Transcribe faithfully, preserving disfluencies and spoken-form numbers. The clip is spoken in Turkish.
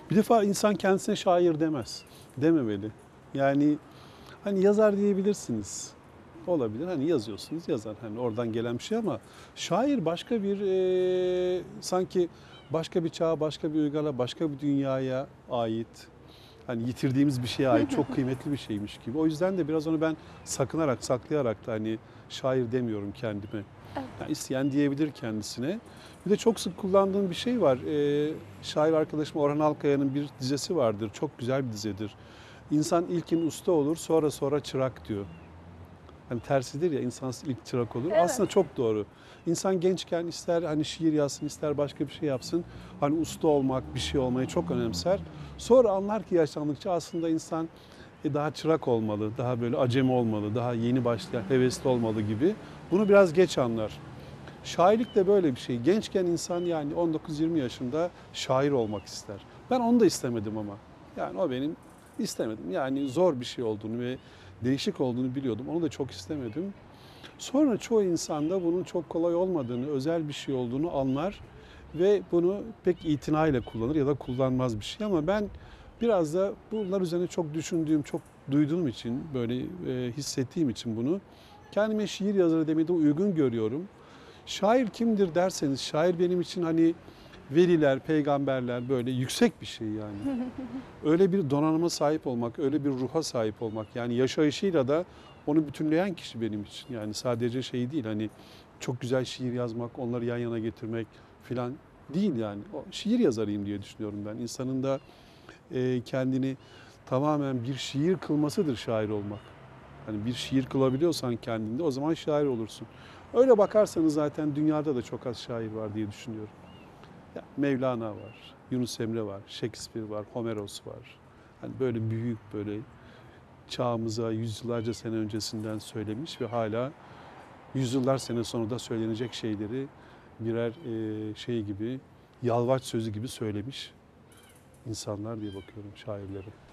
Bir defa insan kendisine şair demez. Dememeli. Yani hani yazar diyebilirsiniz. Olabilir. Hani yazıyorsunuz yazar. Hani oradan gelen bir şey ama şair başka bir e, sanki başka bir çağa, başka bir uygala, başka bir dünyaya ait. Hani yitirdiğimiz bir şeye ait çok kıymetli bir şeymiş gibi. O yüzden de biraz onu ben sakınarak, saklayarak da hani şair demiyorum kendime. Evet. Yani isteyen diyebilir kendisine. Bir de çok sık kullandığım bir şey var. Ee, şair arkadaşım Orhan Alkaya'nın bir dizesi vardır. Çok güzel bir dizedir. İnsan ilkin usta olur, sonra sonra çırak diyor. Hani tersidir ya, insan ilk çırak olur. Evet. Aslında çok doğru. İnsan gençken ister hani şiir yazsın, ister başka bir şey yapsın. Hani usta olmak, bir şey olmayı çok önemser. Sonra anlar ki yaşlandıkça aslında insan e, daha çırak olmalı, daha böyle acemi olmalı, daha yeni başlayan, hevesli olmalı gibi. Bunu biraz geç anlar. Şairlik de böyle bir şey. Gençken insan yani on dokuz yirmi yaşında şair olmak ister. Ben onu da istemedim ama. Yani o benim istemedim. Yani zor bir şey olduğunu ve değişik olduğunu biliyordum. Onu da çok istemedim. Sonra çoğu insan da bunun çok kolay olmadığını, özel bir şey olduğunu anlar ve bunu pek itinayla kullanır ya da kullanmaz bir şey. Ama ben biraz da bunlar üzerine çok düşündüğüm, çok duyduğum için, böyle e, hissettiğim için bunu kendime şiir yazarı demeyi de uygun görüyorum. Şair kimdir derseniz, şair benim için hani veliler, peygamberler böyle yüksek bir şey yani. Öyle bir donanıma sahip olmak, öyle bir ruha sahip olmak. Yani yaşayışıyla da onu bütünleyen kişi benim için. Yani sadece şey değil hani çok güzel şiir yazmak, onları yan yana getirmek filan değil yani. O, şiir yazarıyım diye düşünüyorum ben. İnsanın da e, kendini tamamen bir şiir kılmasıdır şair olmak. Hani bir şiir kılabiliyorsan kendinde o zaman şair olursun. Öyle bakarsanız zaten dünyada da çok az şair var diye düşünüyorum. Ya Mevlana var, Yunus Emre var, Shakespeare var, Homeros var. Hani böyle büyük böyle çağımıza yüzyıllarca sene öncesinden söylemiş ve hala yüzyıllar sene sonra da söylenecek şeyleri birer e, şey gibi, yalvaç sözü gibi söylemiş insanlar diye bakıyorum şairlere.